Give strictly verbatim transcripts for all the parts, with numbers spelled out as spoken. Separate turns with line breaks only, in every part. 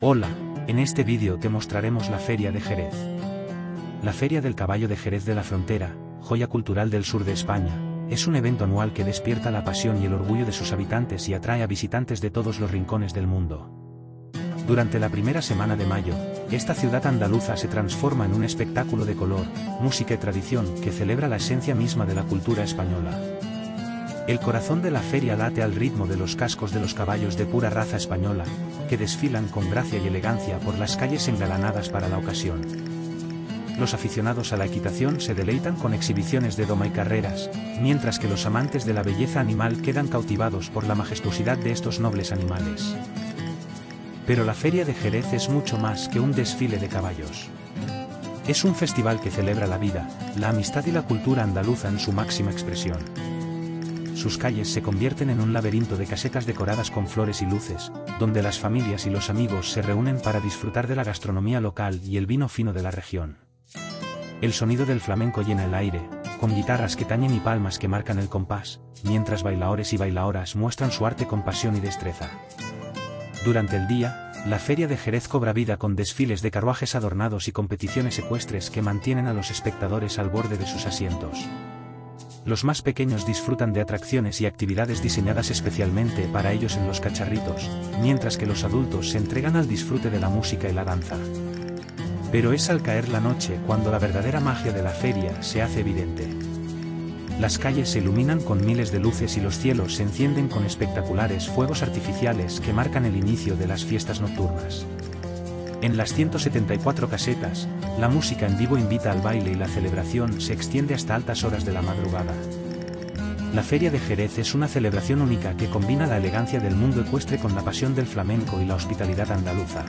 Hola, en este vídeo te mostraremos la Feria de Jerez. La Feria del Caballo de Jerez de la Frontera, joya cultural del sur de España, es un evento anual que despierta la pasión y el orgullo de sus habitantes y atrae a visitantes de todos los rincones del mundo. Durante la primera semana de mayo, esta ciudad andaluza se transforma en un espectáculo de color, música y tradición que celebra la esencia misma de la cultura española. El corazón de la feria late al ritmo de los cascos de los caballos de pura raza española, que desfilan con gracia y elegancia por las calles engalanadas para la ocasión. Los aficionados a la equitación se deleitan con exhibiciones de doma y carreras, mientras que los amantes de la belleza animal quedan cautivados por la majestuosidad de estos nobles animales. Pero la Feria de Jerez es mucho más que un desfile de caballos. Es un festival que celebra la vida, la amistad y la cultura andaluza en su máxima expresión. Sus calles se convierten en un laberinto de casetas decoradas con flores y luces, donde las familias y los amigos se reúnen para disfrutar de la gastronomía local y el vino fino de la región. El sonido del flamenco llena el aire, con guitarras que tañen y palmas que marcan el compás, mientras bailaores y bailaoras muestran su arte con pasión y destreza. Durante el día, la Feria de Jerez cobra vida con desfiles de carruajes adornados y competiciones ecuestres que mantienen a los espectadores al borde de sus asientos. Los más pequeños disfrutan de atracciones y actividades diseñadas especialmente para ellos en los cacharritos, mientras que los adultos se entregan al disfrute de la música y la danza. Pero es al caer la noche cuando la verdadera magia de la feria se hace evidente. Las calles se iluminan con miles de luces y los cielos se encienden con espectaculares fuegos artificiales que marcan el inicio de las fiestas nocturnas. En las ciento setenta y cuatro casetas, la música en vivo invita al baile y la celebración se extiende hasta altas horas de la madrugada. La Feria de Jerez es una celebración única que combina la elegancia del mundo ecuestre con la pasión del flamenco y la hospitalidad andaluza.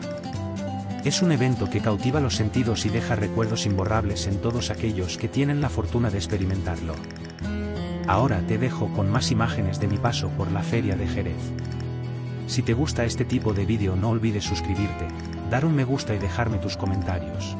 Es un evento que cautiva los sentidos y deja recuerdos imborrables en todos aquellos que tienen la fortuna de experimentarlo. Ahora te dejo con más imágenes de mi paso por la Feria de Jerez. Si te gusta este tipo de vídeo no olvides suscribirte, dar un me gusta y dejarme tus comentarios.